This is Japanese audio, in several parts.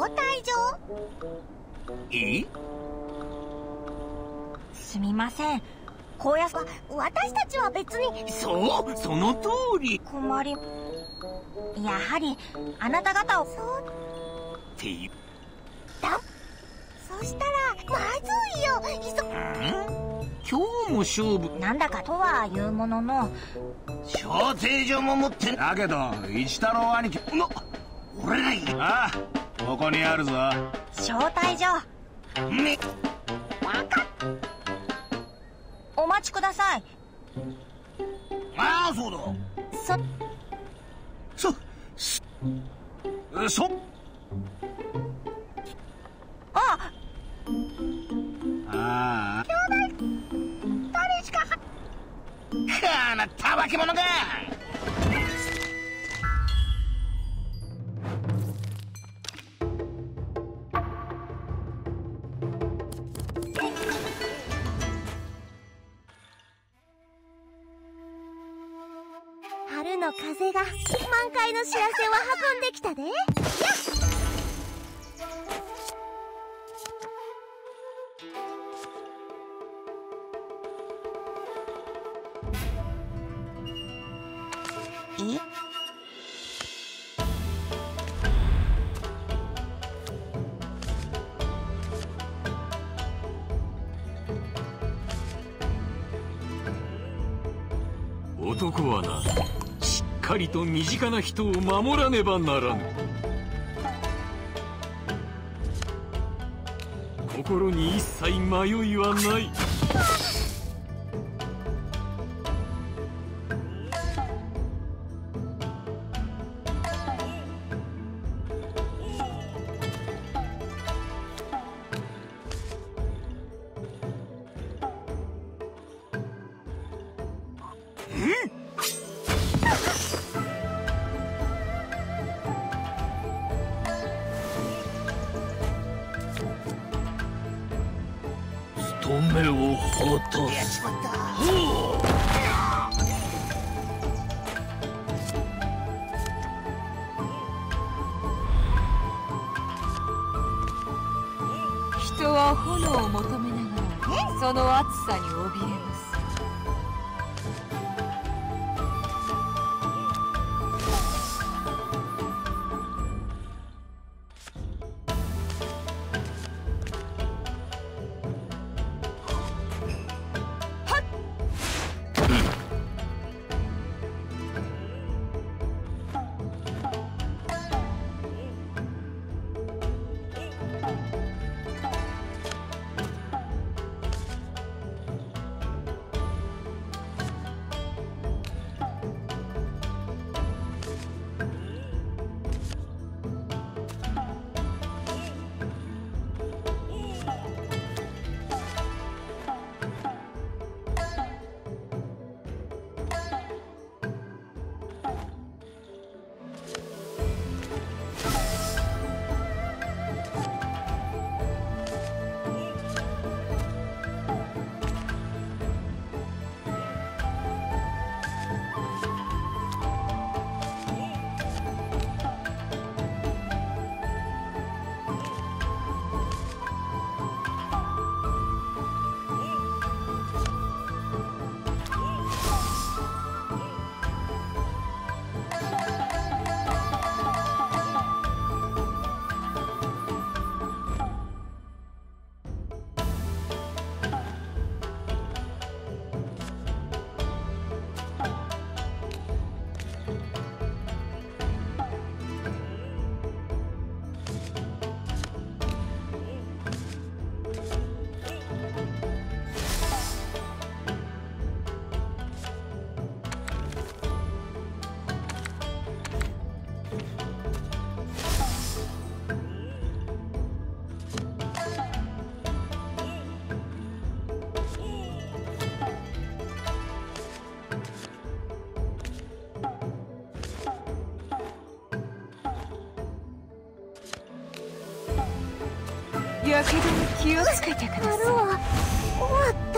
待所。すみません。高野は私たちは別に。 そう、その通り。 困り。やはりあなた方を。そうって言った。 そしたらまずいよ。 今日も勝負。 なんだかとは言うものの、 招待状も持ってんだけど、一太郎兄貴俺がいい。ああ、ここにあるぞ。 招待状。 分かっ。 お待ちください。 ああ、そうだ。 ああ。兄弟誰しかかなたわけ者が。 春の風が満開の知らせを運んできたで。 男はな、しっかりと身近な人を守らねばならぬ。心に一切迷いはない。 目を落とす。 人は炎を求めながらその熱さに怯えます。やけどに気をつけてください。 春は終わった。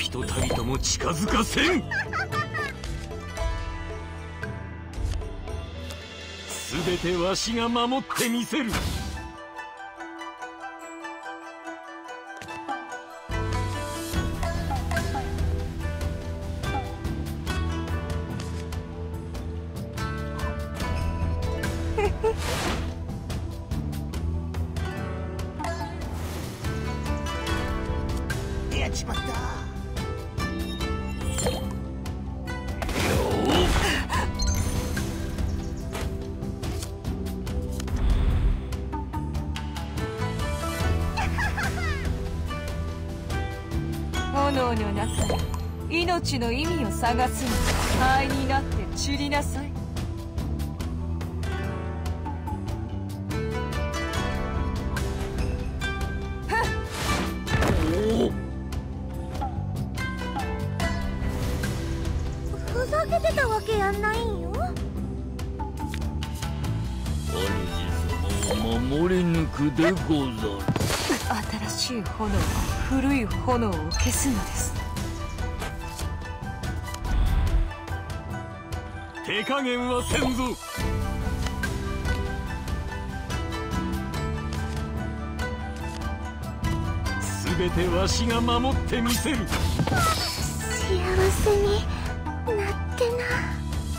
人たりとも近づかせん。すべてわしが守ってみせる。 やっちまった。 炎の中で命の意味を探すの。灰になって散りなさい。 ふざけてたわけやんないんよ。 主様を守り抜くでござる。 新しい炎は古い炎を消すのです。 手加減はせんぞ。すべてわしが守ってみせる。 幸せになってな。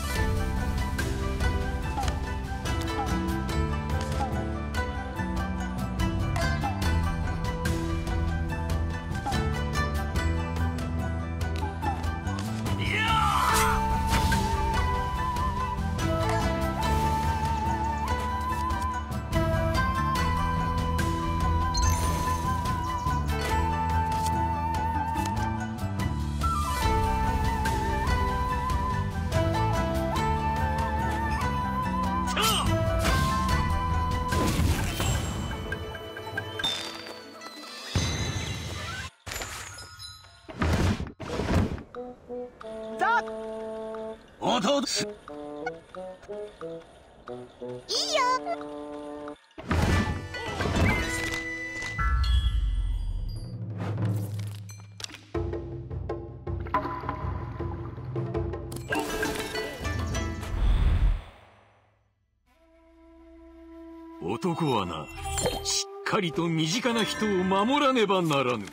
弟いいよ。 男はな、しっかりと身近な人を守らねばならぬ。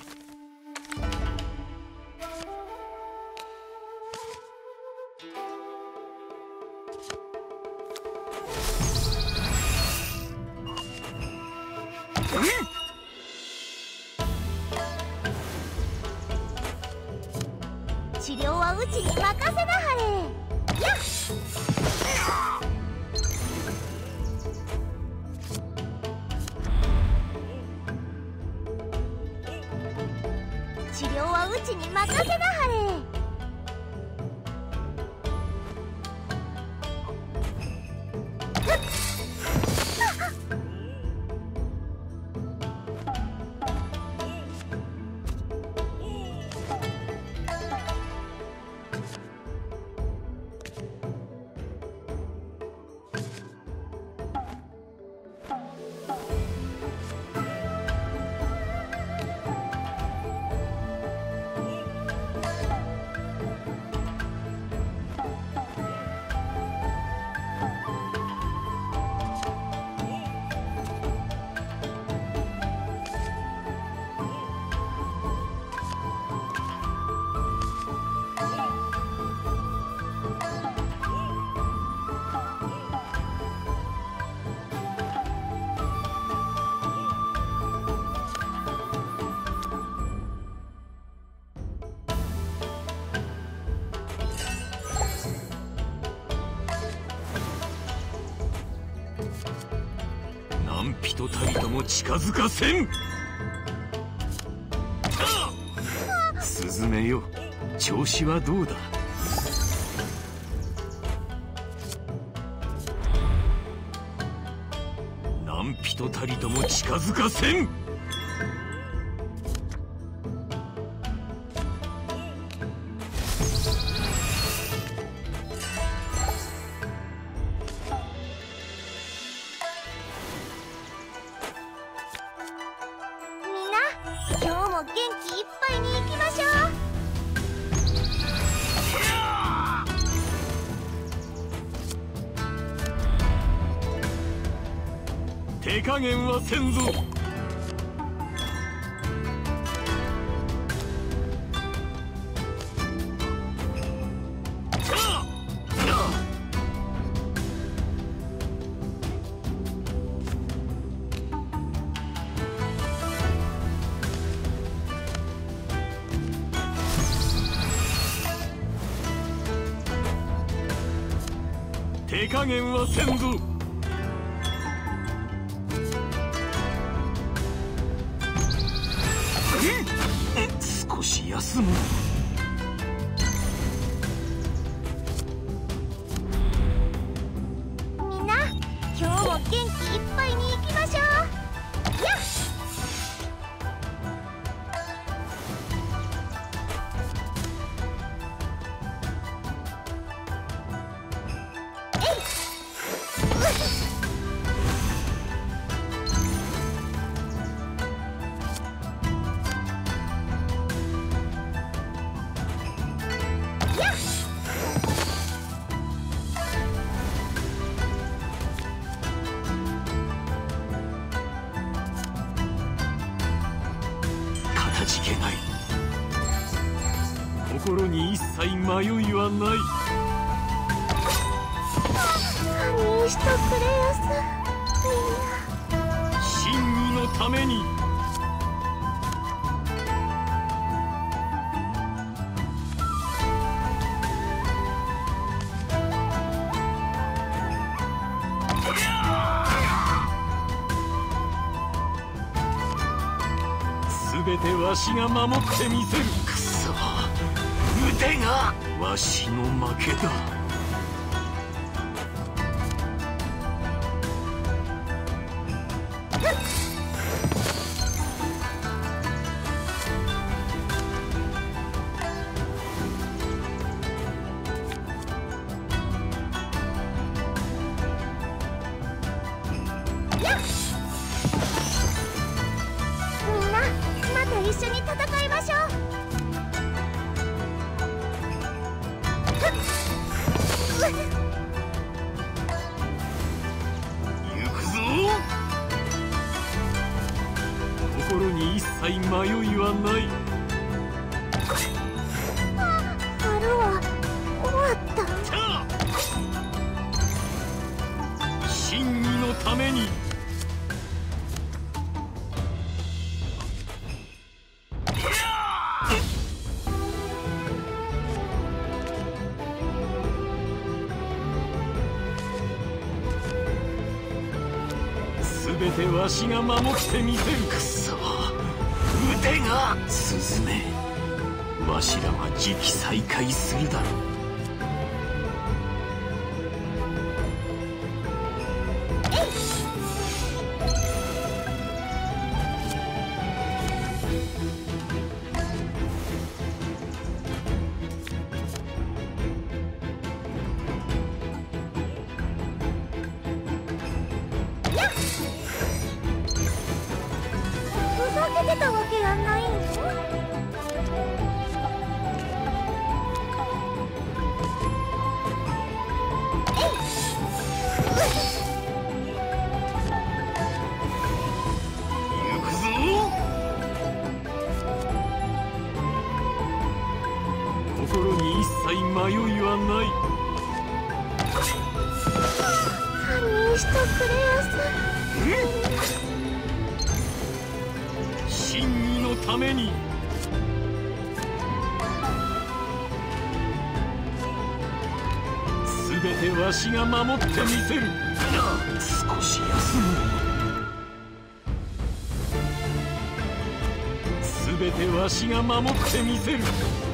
治療はうちに任せなはれ。やっ。治療はうちに任せなはれ。 何人たりとも近づかせん。スズメよ、調子はどうだ。何人たりとも近づかせん。 みんな今日も元気いっぱいにいきましょう。 手加減はせんぞ。手加減はせんぞ。少し休む。 みんな、今日も元気いっぱいに行きましょう。やっかたじけない。心に一切迷いはない。 堪忍しとくれやす。みんな真偽のために。全てわしが守ってみせる。くそ、腕がわしの負けだ。 一緒に戦いましょう。 行くぞ。心に一切迷いはない。 春は終わった。 真偽のために。全てわしが守ってみせる。くそ、腕が。スズメ、わしらは次期再会するだろう。 ふざけてたわけやないの？ 行くぞ。心に一切迷いはない。 堪忍しとくれやす。 真偽のために。全てわしが守ってみせる。少し休む。全てわしが守ってみせる。